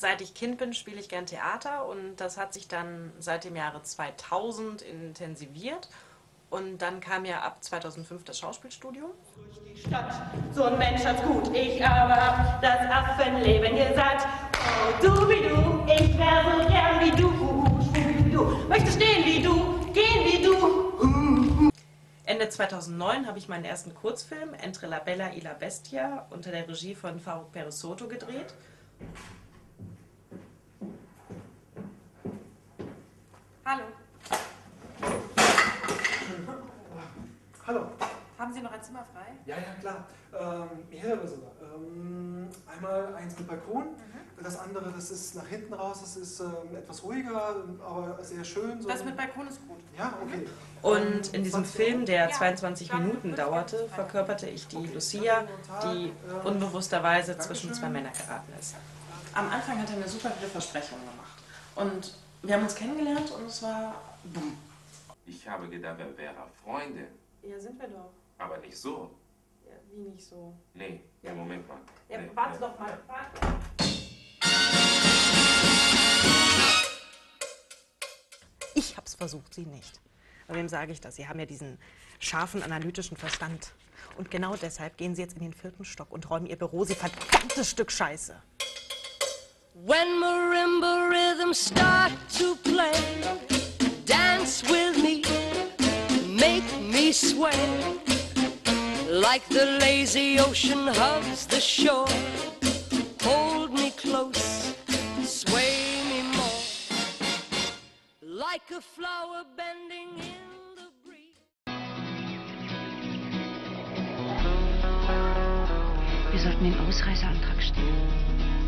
Seit ich Kind bin, spiele ich gern Theater und das hat sich dann seit dem Jahre 2000 intensiviert. Und dann kam ja ab 2005 das Schauspielstudium. Durch die Stadt, so ein Mensch hat's gut, ich aber hab das Affenleben hier satt. Oh, du wie du, ich wär so gern wie du, möchte stehen wie du, gehen wie du. Ende 2009 habe ich meinen ersten Kurzfilm Entre la Bella y la Bestia unter der Regie von Faruk Perissoto gedreht. Hallo. Hallo. Haben Sie noch ein Zimmer frei? Ja, klar. Mehrere sogar. Einmal eins mit Balkon, das andere, das ist nach hinten raus, das ist etwas ruhiger, aber sehr schön. So. Das mit Balkon ist gut. Ja, okay. Und in diesem Film, der 22 Minuten dauerte, verkörperte ich die Lucia, die unbewussterweise zwischen zwei Männer geraten ist. Am Anfang hat er mir super viele Versprechungen gemacht. Und wir haben uns kennengelernt und es war bumm. Ich habe gedacht, wir wären Freunde. Ja, sind wir doch. Aber nicht so. Ja, wie nicht so? Nee, ja, Moment mal. Ja, Nee, warte nee. doch mal. Warte. Ich hab's versucht, Sie nicht. Aber wem sage ich das? Sie haben ja diesen scharfen, analytischen Verstand. Und genau deshalb gehen Sie jetzt in den 4. Stock und räumen Ihr Büro, Sie verdammtes Stück Scheiße. When marimba rhythms start to play, dance with me, make me sway, like the lazy ocean hugs the shore. Hold me close, sway me more, like a flower bending in the breeze. Wir sollten den Ausreiseantrag stellen.